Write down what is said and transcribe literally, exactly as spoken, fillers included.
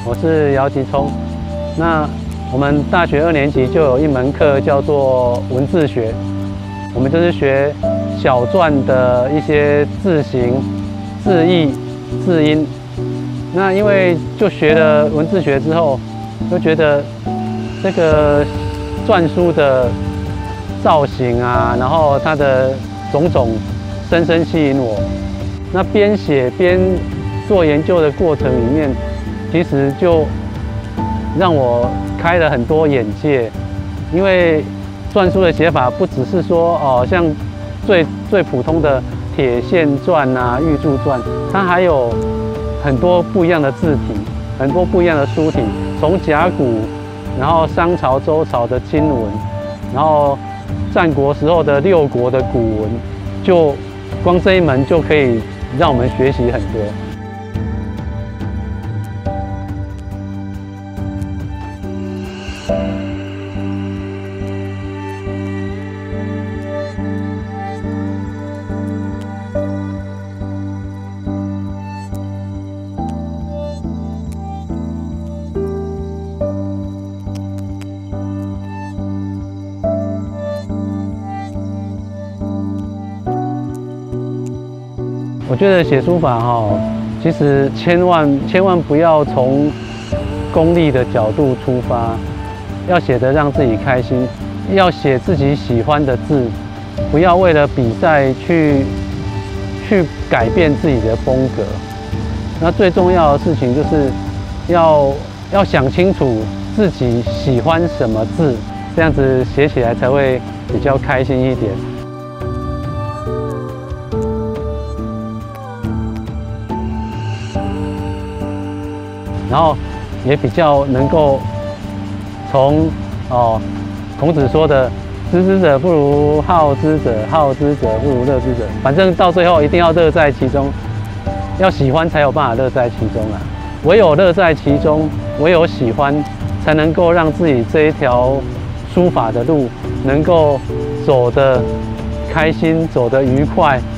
我是姚吉聪。那我们大学二年级就有一门课叫做文字学，我们就是学小篆的一些字形、字义、字音。那因为就学了文字学之后，就觉得这个篆书的造型啊，然后它的种种深深吸引我。那边写边做研究的过程里面，其实就让我开了很多眼界。因为篆书的写法不只是说哦，像最最普通的铁线篆啊、玉柱篆，它还有很多不一样的字体，很多不一样的书体，从甲骨，然后商朝、周朝的金文，然后战国时候的六国的古文，就光这一门就可以让我们学习很多。我觉得写书法哈，其实千万千万不要从功利的角度出发，要写得让自己开心，要写自己喜欢的字，不要为了比赛去去改变自己的风格。那最重要的事情就是要要想清楚自己喜欢什么字，这样子写起来才会比较开心一点。然后也比较能够从哦孔子说的“知之者不如好之者，好之者不如乐之者”，反正到最后一定要乐在其中，要喜欢才有办法乐在其中啊！唯有乐在其中，唯有喜欢，才能够让自己这一条书法的路能够走得开心，走得愉快。